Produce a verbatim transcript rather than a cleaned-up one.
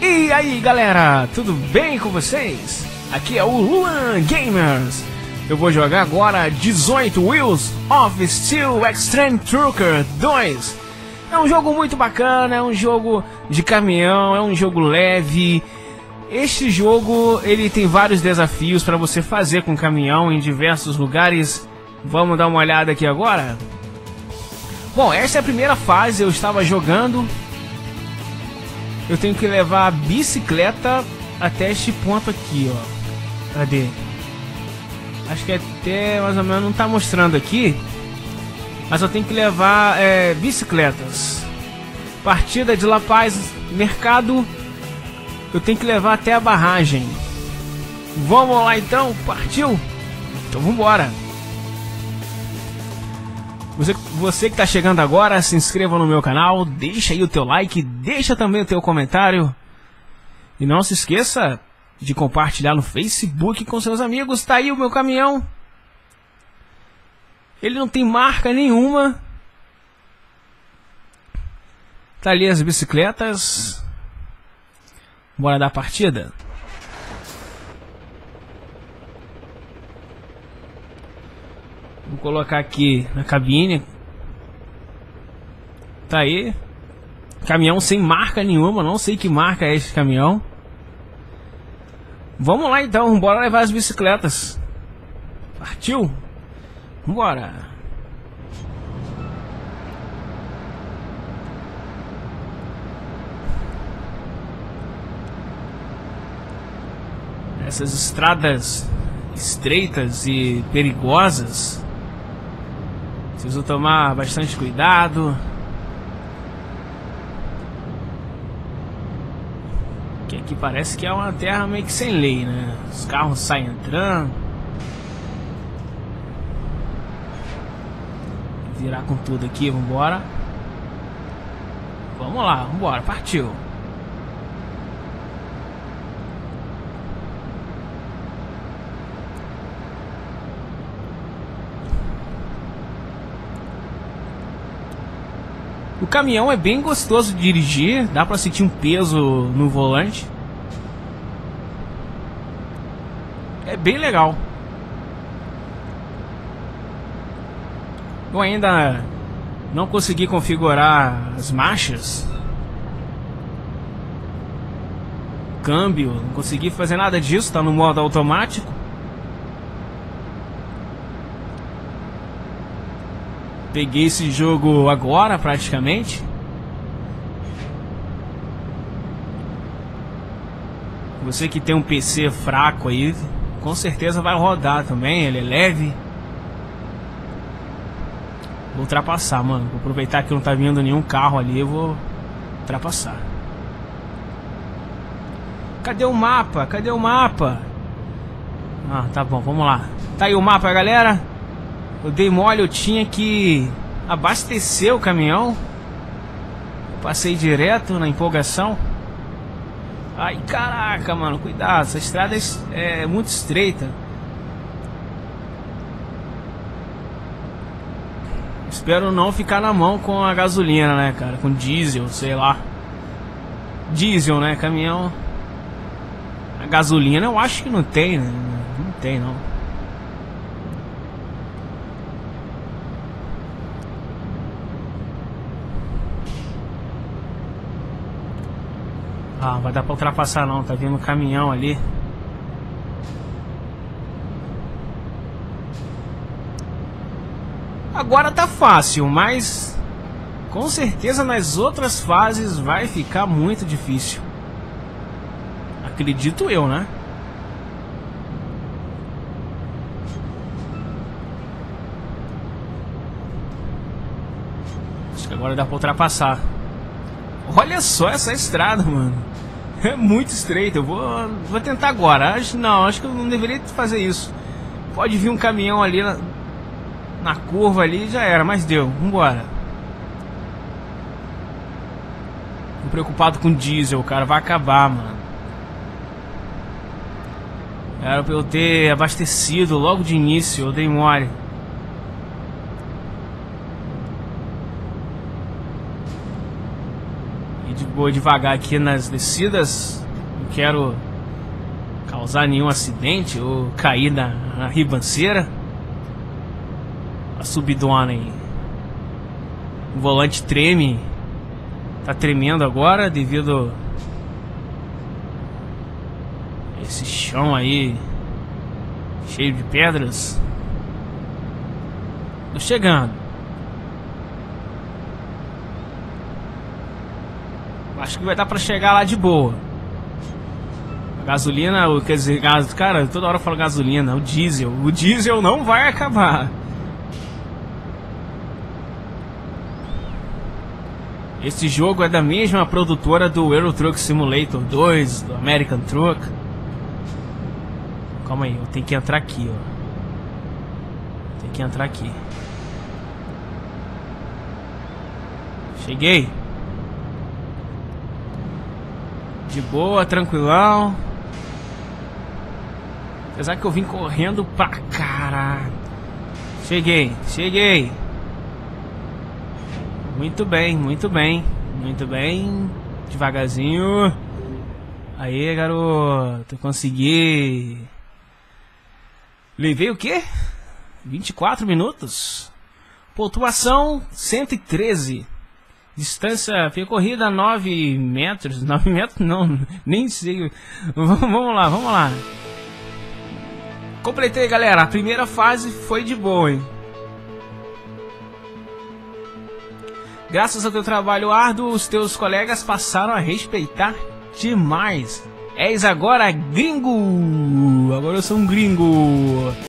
E aí galera, tudo bem com vocês? Aqui é o Luan Gamers. Eu vou jogar agora dezoito Wheels of Steel Extreme Trucker dois. É um jogo muito bacana, é um jogo de caminhão, é um jogo leve. Este jogo ele tem vários desafios para você fazer com caminhão em diversos lugares. Vamos dar uma olhada aqui agora? Bom, essa é a primeira fase, eu estava jogando. Eu tenho que levar a bicicleta até este ponto aqui, ó. Cadê? Acho que até mais ou menos não tá mostrando aqui. Mas eu tenho que levar é, bicicletas. Partida de La Paz, mercado. Eu tenho que levar até a barragem. Vamos lá então? Partiu? Então vambora. Você, você que está chegando agora, se inscreva no meu canal, deixa aí o teu like, deixa também o teu comentário. E não se esqueça de compartilhar no Facebook com seus amigos. Tá aí o meu caminhão. Ele não tem marca nenhuma. Tá ali as bicicletas. Bora dar partida? Vou colocar aqui na cabine. Tá aí. Caminhão sem marca nenhuma. Não sei que marca é esse caminhão. Vamos lá então. Bora levar as bicicletas. Partiu? Vambora. Essas estradas estreitas e perigosas, preciso tomar bastante cuidado. Que aqui parece que é uma terra meio que sem lei, né? Os carros saem entrando. Virar com tudo aqui, vambora. Vamos lá, vambora, partiu. O caminhão é bem gostoso de dirigir, dá pra sentir um peso no volante. É bem legal. Eu ainda não consegui configurar as marchas, câmbio, não consegui fazer nada disso, tá no modo automático. Peguei esse jogo agora, praticamente. Você que tem um P C fraco aí, com certeza vai rodar também, ele é leve. Vou ultrapassar, mano. Vou aproveitar que não tá vindo nenhum carro ali, eu vou ultrapassar. Cadê o mapa? Cadê o mapa? Ah, tá bom, vamos lá. Tá aí o mapa, galera. Eu dei mole, eu tinha que abastecer o caminhão. Eu passei direto na empolgação. Ai, caraca, mano, cuidado. Essa estrada é muito estreita. Espero não ficar na mão com a gasolina, né, cara? Com diesel, sei lá. Diesel, né? Caminhão. A gasolina eu acho que não tem, né? Não tem, não. Ah, vai dar pra ultrapassar não, tá vindo um caminhão ali. Agora tá fácil, mas com certeza nas outras fases vai ficar muito difícil. Acredito eu, né? Acho que agora dá pra ultrapassar. Olha só essa estrada, mano. É muito estreita. Eu vou, vou tentar agora. Acho, não, acho que eu não deveria fazer isso. Pode vir um caminhão ali na, na curva ali, já era, mas deu. Vambora. Tô preocupado com diesel, cara. Vai acabar, mano. Era pra eu ter abastecido logo de início. Eu dei mole. E de Vou devagar aqui nas descidas. Não quero causar nenhum acidente ou cair na, na ribanceira. A subidona aí. O volante treme. Tá tremendo agora devido a esse chão aí cheio de pedras. Tô chegando. Acho que vai dar pra chegar lá de boa. A gasolina, quer dizer, gás, cara, toda hora eu falo gasolina, o diesel. O diesel não vai acabar. Esse jogo é da mesma produtora do Euro Truck Simulator dois, do American Truck. Calma aí, eu tenho que entrar aqui, ó. Tem que entrar aqui. Cheguei. De boa, tranquilão. Apesar que eu vim correndo pra caralho. Cheguei, cheguei. Muito bem, muito bem. Muito bem. Devagarzinho. Aí, garoto. Consegui. Levei o quê? vinte e quatro minutos. Pontuação cento e treze. Distância percorrida nove metros. nove metros não, nem sei. Vamos lá, vamos lá. Completei, galera. A primeira fase foi de boa, hein? Graças ao teu trabalho árduo, os teus colegas passaram a respeitar demais. És agora gringo. Agora eu sou um gringo.